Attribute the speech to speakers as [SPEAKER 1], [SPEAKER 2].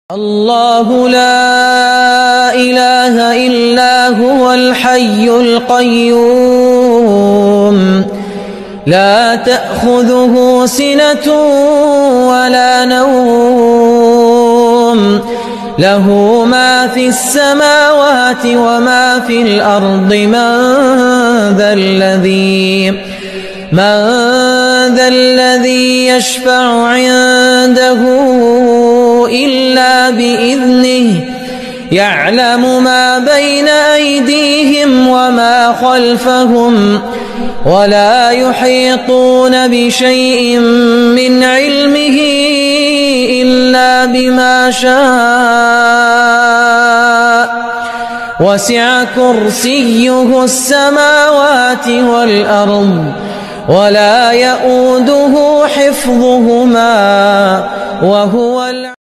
[SPEAKER 1] الله لا إله إلا هو الحي القيوم لا تأخذه سنة ولا نوم له ما في السماوات وما في الأرض من ذا الذي يشفع عنده إلا بإذنه يعلم ما بين أيديهم وما خلفهم ولا يحيطون بشيء من علمه إلا بما شاء وسع كرسيه السماوات والأرض ولا يؤوده حفظهما وهو